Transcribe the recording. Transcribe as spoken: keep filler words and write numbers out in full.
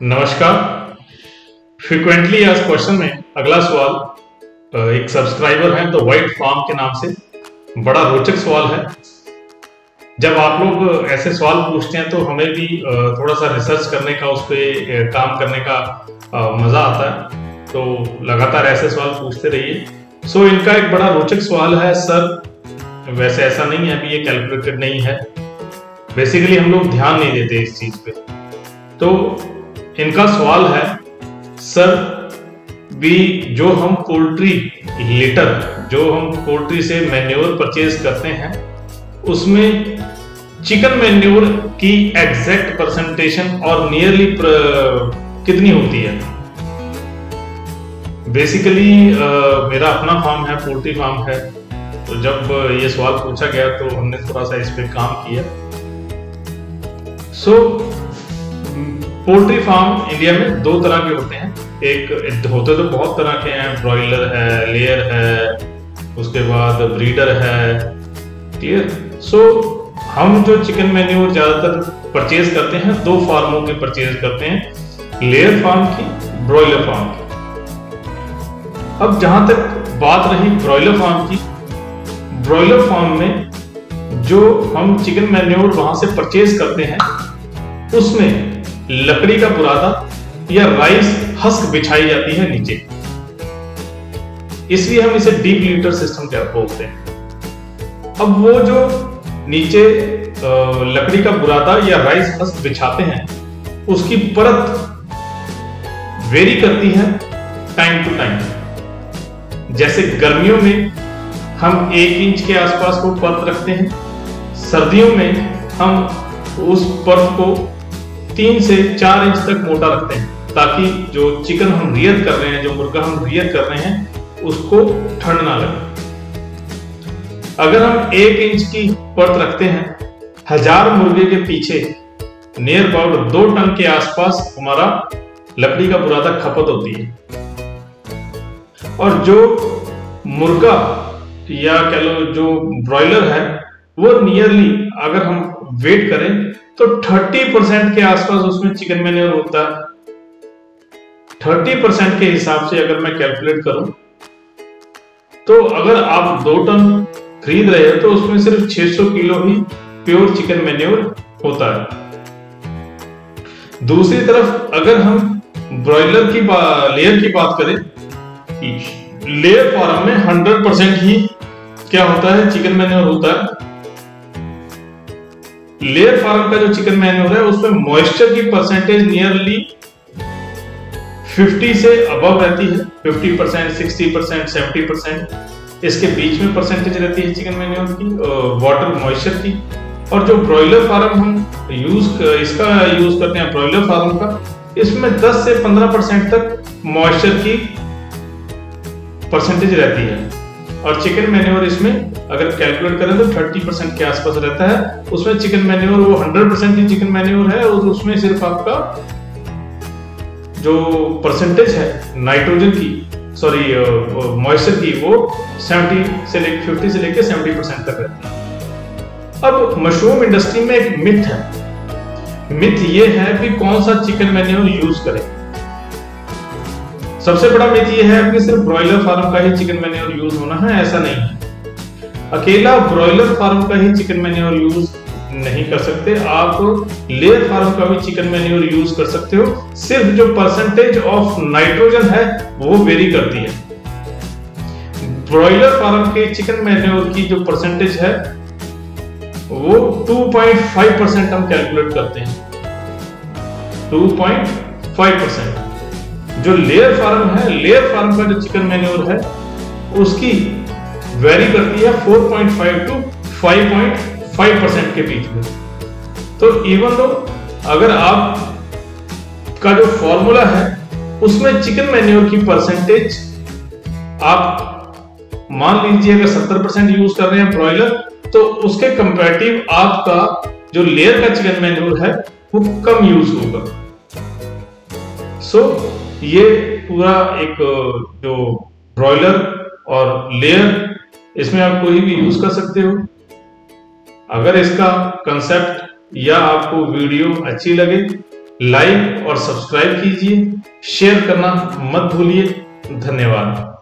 नमस्कार। फ्रीक्वेंटली आज क्वेश्चन में अगला सवाल एक सब्सक्राइबर है तो वाइट फार्म के नाम से, बड़ा रोचक सवाल है। जब आप लोग ऐसे सवाल पूछते हैं तो हमें भी थोड़ा सा रिसर्च करने का, उस पर काम करने का मजा आता है, तो लगातार ऐसे सवाल पूछते रहिए। सो इनका एक बड़ा रोचक सवाल है, सर वैसे ऐसा नहीं है, अभी ये कैलकुलेटेड नहीं है। बेसिकली हम लोग ध्यान नहीं देते इस चीज पे। तो इनका सवाल है, सर भी जो हम पोल्ट्री लिटर, जो हम पोल्ट्री से मैन्योर परचेज करते हैं, उसमें चिकन मैन्योर की एग्जैक्ट परसेंटेशन और नियरली कितनी होती है। बेसिकली मेरा अपना फार्म है, पोल्ट्री फार्म है, तो जब ये सवाल पूछा गया तो हमने थोड़ा सा इस पे काम किया। So so, poultry farm India में दो तरह के होते हैं। एक होते तो बहुत तरह के हैं, ब्रॉयलर है, लेयर है, उसके बाद ब्रीडर है, क्लियर। सो so, हम जो चिकन मैन्योर ज्यादातर परचेज करते हैं, दो फार्मों के परचेज करते हैं, लेयर फार्म की, ब्रॉयलर फार्म की। अब जहां तक बात रही ब्रॉयलर फार्म की, ब्रॉयलर फार्म में जो हम चिकन मैन्योर वहां से परचेज करते हैं, उसमें लकड़ी का बुरादा या राइस हस्क बिछाई जाती है नीचे, इसलिए हम इसे डीप लीटर सिस्टम क्या बोलते हैं। अब वो जो नीचे लकड़ी का बुरादा या राइस हस्क बिछाते हैं, उसकी परत वेरी करती है टाइम टू टाइम। जैसे गर्मियों में हम एक इंच के आसपास को परत रखते हैं, सर्दियों में हम उस परत को तीन से चार इंच तक मोटा रखते हैं, ताकि जो चिकन हम रियर कर रहे हैं, जो मुर्गा हम रियर कर रहे हैं, उसको ठंड ना लगे। अगर हम एक इंच की परत रखते हैं, हजार मुर्गे के पीछे नियर अबाउट दो टन के आसपास हमारा लकड़ी का बुरादा खपत होती है। और जो मुर्गा या कह लो जो ब्रॉयलर है, वो नियरली अगर हम वेट करें तो तीस परसेंट के आसपास उसमें चिकन मैन्योर होता है। तीस परसेंट के हिसाब से अगर मैं कैलकुलेट करूं, तो अगर आप दो टन खरीद रहे हो तो उसमें सिर्फ छह सौ किलो ही प्योर चिकन मैन्योर होता है। दूसरी तरफ अगर हम ब्रॉयलर की लेयर की बात करें, लेयर फार्म में सौ परसेंट ही क्या होता है, चिकन मैन्योर होता है। लेयर फार्म का जो चिकन मैन्योर है, उसमें मॉइस्चर की परसेंटेज नियरली पचास से अबव रहती है, पचास परसेंट, साठ परसेंट, सत्तर परसेंट, इसके बीच में परसेंटेज रहती है चिकन मैन्योर की, वाटर मॉइस्चर की। और जो ब्रॉयलर फार्म हम यूज इसका यूज करते हैं, ब्रॉयलर फार्म का, इसमें दस से पंद्रह परसेंट तक मॉइस्चर की परसेंटेज रहती है। और चिकन मैन्योर इसमें अगर कैलकुलेट करें तो तीस परसेंट के आसपास रहता है। उसमें चिकन मैन्योर वो सौ परसेंट ही चिकन मैन्योर है, और उसमें सिर्फ आपका जो परसेंटेज है नाइट्रोजन की, सॉरी मॉइस्चर की, वो सत्तर से लेकर पचास से लेकर सत्तर परसेंट तक रहती है। अब मशरूम इंडस्ट्री में एक मिथ है। मिथ ये है कि कौन सा चिकन मैन्योर यूज करें। सबसे बड़ा मिथ ये है कि सिर्फ ब्रॉयलर फार्म का ही चिकन मैन्योर यूज होना है, ऐसा नहीं है। अकेला ब्रॉयलर फार्म का ही चिकन मैन्योर यूज नहीं कर सकते, आप लेयर फार्म का भी चिकन मैन्योर यूज कर सकते हो। सिर्फ जो परसेंटेज ऑफ नाइट्रोजन है वो वेरी करती है। ब्रॉयलर फार्म के चिकन मैन्योर की जो परसेंटेज है वो दो पॉइंट पाँच परसेंट हम कैलकुलेट करते हैं, दो पॉइंट पाँच परसेंट। जो लेयर फार्म है, लेयर फार्म का जो चिकन मैन्योर है, उसकी वेरी करती है चार पॉइंट पाँच टू पाँच पॉइंट पाँच परसेंट के बीच में। तो इवन दो अगर आप का जो फॉर्मूला है उसमें चिकन मैन्योर की परसेंटेज आप मान लीजिए अगर सत्तर परसेंट यूज कर रहे हैं ब्रॉयलर, तो उसके कंपैरेटिव आपका जो लेयर का चिकन मैन्योर है वो कम यूज होगा। सो so, ये पूरा एक जो ब्रॉयलर और लेयर, इसमें आप कोई भी यूज कर सकते हो। अगर इसका कंसेप्ट या आपको वीडियो अच्छी लगे, लाइक और सब्सक्राइब कीजिए, शेयर करना मत भूलिए। धन्यवाद।